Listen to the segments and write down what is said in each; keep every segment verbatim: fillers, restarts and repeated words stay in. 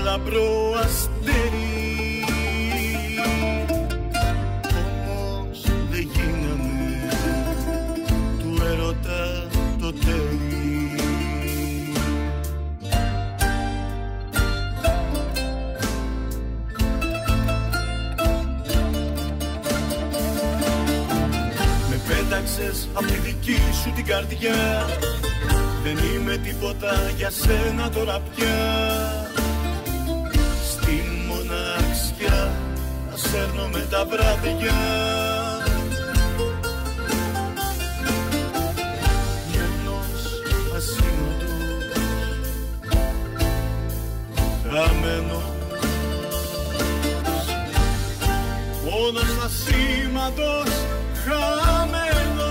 λαμπρό αστέρι, όμως δεν γίναμε του έρωτα το τέρι. Με πέταξες απ' τη δική σου την καρδιά, δεν είμαι τίποτα για σένα τώρα πια. Στη μοναξιά να σέρνω με τα βράδια, μόνος ασήμαντος, χαμένος, μόνος ασήμαντος, χαμένος.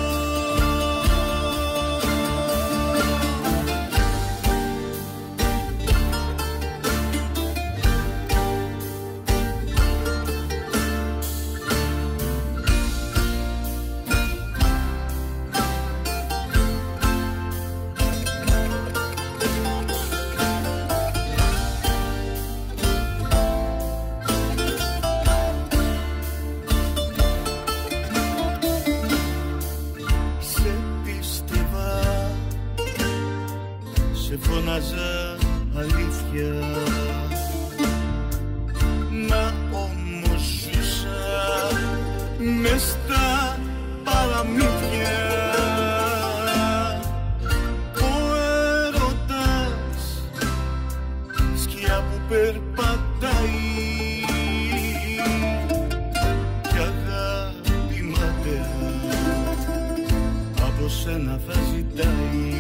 Αλήθεια, να όμως ζούσα μες στα παραμύθια. Ο έρωτας, σκιά που περπατάει, κι αγάπη ματέα από σένα θα ζητάει.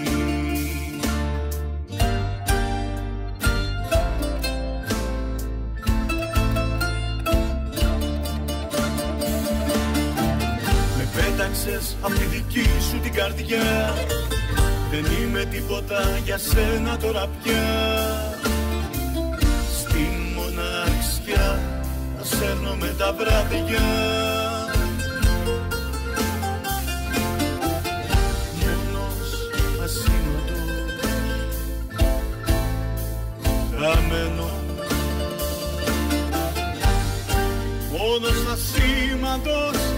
Απ' τη δική σου την καρδιά, δεν είμαι τίποτα για σένα τώρα πια. Στη μοναξιά να σέρνω με τα βράδια, μόνος ασήμαντος, χαμένος, μόνος ασήμαντος,